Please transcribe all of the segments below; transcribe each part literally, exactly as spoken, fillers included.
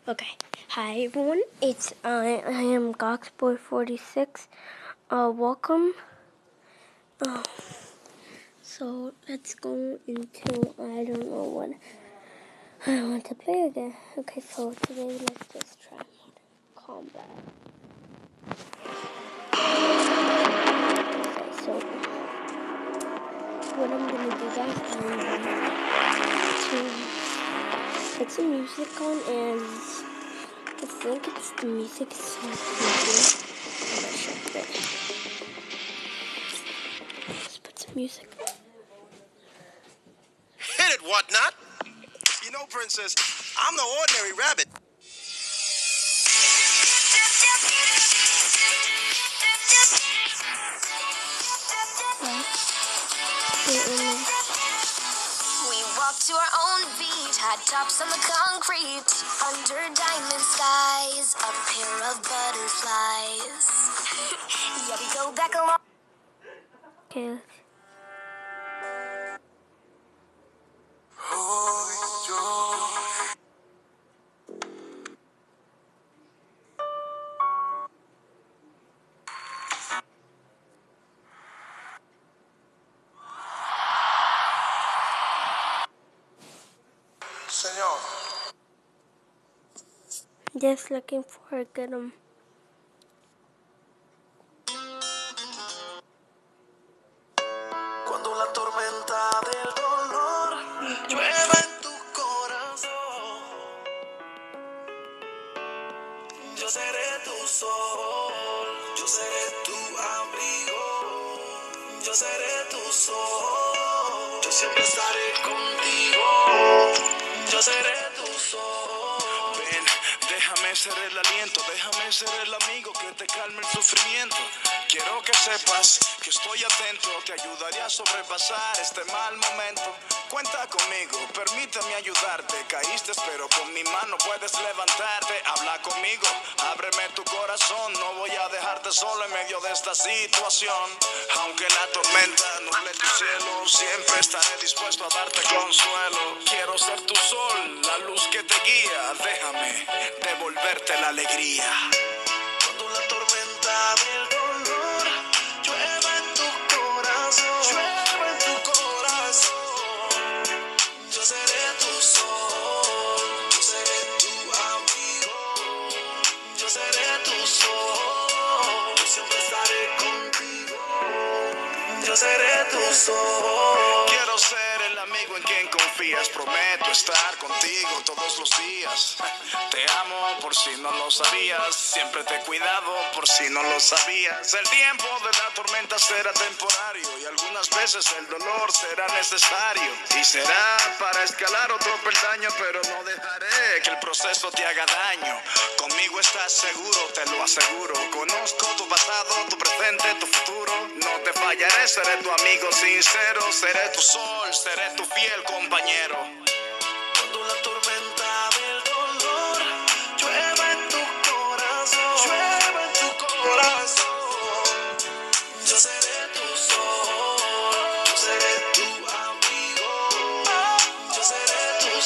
Okay. Hi everyone. It's I. I am Goxboy forty-six. Uh, welcome. Uh, so let's go into I don't know what I want to play again. Okay. So today let's just try combat. Okay. So what I'm gonna do, guys, I'm going to put some music on and. I think it's the music is so creepy. I'm gonna check it. Let's put some music on. Hit it, whatnot? You know, Princess, I'm no ordinary rabbit. We walk to our own beat, high tops on the concrete, under diamond skies, a pair of butterflies. Yeah, we go back a long. Okay. Señor. Just looking for a good um. Cuando la tormenta del dolor llueva en tu corazón, yo seré tu sol, yo seré tu abrigo, yo seré tu sol, yo siempre estaré contigo, yo seré tu sol. Ven, déjame ser el aliento, déjame ser el amigo que te calme el sufrimiento. Quiero que sepas que estoy atento, te ayudaré a sobrepasar este mal momento. Cuenta conmigo, permíteme ayudarte. Caíste, pero con mi mano puedes levantarte. Habla conmigo, ábreme tu corazón. No voy a dejarte solo en medio de esta situación. Aunque la tormenta nuble tu cielo, siempre estaré dispuesto a darte consuelo. Quiero ser tu sol, la luz que te guía. Déjame devolverte la alegría. Cuando la tormenta del dolor llueva en tu corazón, llueva en tu corazón, yo seré tu sol, yo seré tu amigo, yo seré tu sol, yo siempre estaré contigo, yo seré tu sol. Quiero ser el amigo en quien confías, prometo estar contigo todos los días. Te amo por si no lo sabías, siempre te he cuidado por si no lo sabías. El tiempo de la tormenta será temporario y algunas veces el dolor será necesario. Y será para escalar otro peldaño, pero no dejaré que el proceso te haga daño. Conmigo estás seguro, te lo aseguro. Conozco tu pasado, tu presente, tu futuro. No te fallaré, seré tu amigo sincero. Seré tu sol, seré tu fiel compañero. Cuando la tormenta del dolor llueva en tu corazón, llueva en tu corazón, yo seré tu sol, yo seré tu amigo, yo seré tu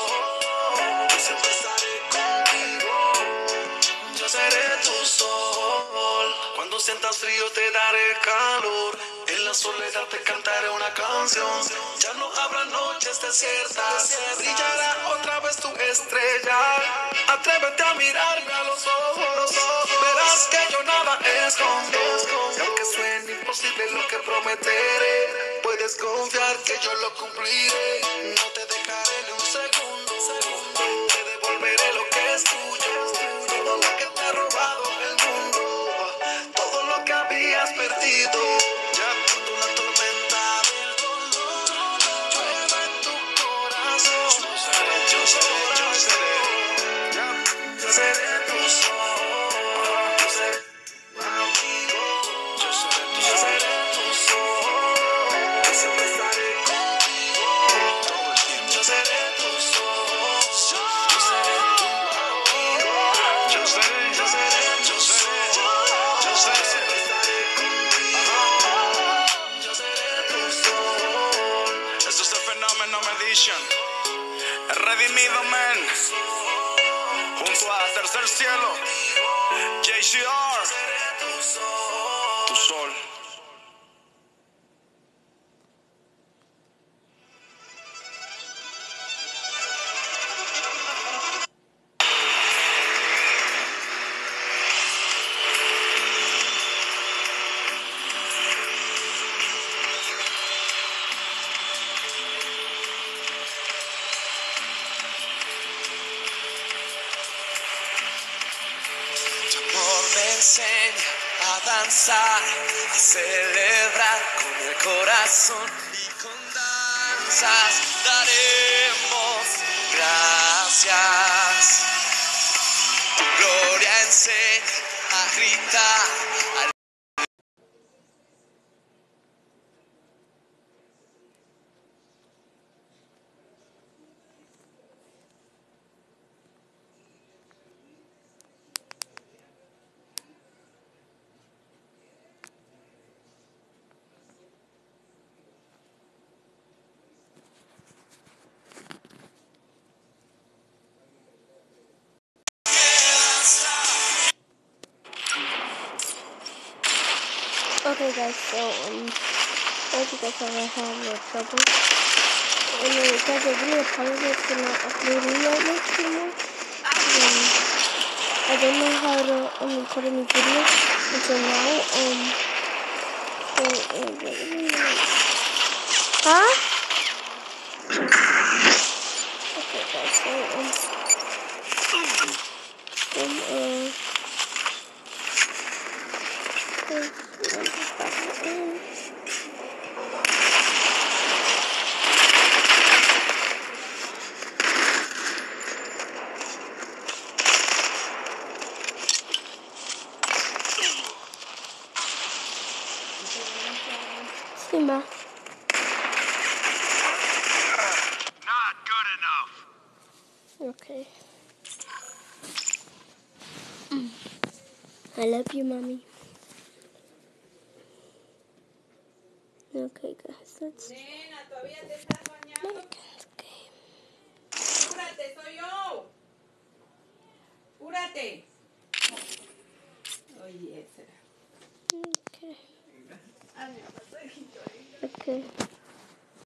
sol, yo siempre estaré contigo, yo seré tu sol. Cuando sientas frío te daré calor, en la soledad te cantaré una canción. Ya no habrá noches desiertas, brillará otra vez tu estrella. Atrévete a mirarme a los ojos, verás que yo nada escondo. Y aunque suene imposible lo que prometeré, puedes confiar que yo lo cumpliré. No te dejaré ni un segundo, te devolveré lo que es tuyo, todo lo que te ha robado el mundo, todo lo que habías perdido. Ya cuando la tormenta del dolor llueva en tu corazón, yo seré, yo seré, yo seré, ya, yo seré tu sol, yo seré tu amigo, yo seré tu, yo seré tu sol, yo siempre estaré contigo todo el tiempo, yo seré tu sol. del cielo. J C R. Tu sol. Me enseña a danzar, a celebrar con el corazón y con danzas daremos gracias. Tu gloria enseña a gritar. Al Okay guys, so um, as you guys already have no trouble. And then guys, I really apologize for not uploading that much anymore. Um, I don't know how to um, record any videos until now. Um, so, uh, huh? Okay guys, so um, um, uh, um, Simba. Not good enough. Okay. I love you, mommy. Okay, guys, let's. Nena, ¿todavía te estás bañando? Okay. Apúrate, soy yo. Apúrate. Oye, será. Okay. Okay.